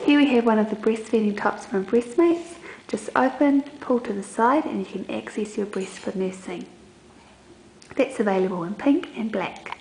Here we have one of the breastfeeding tops from Breastmates. Just open, pull to the side and you can access your breast for nursing. That's available in pink and black.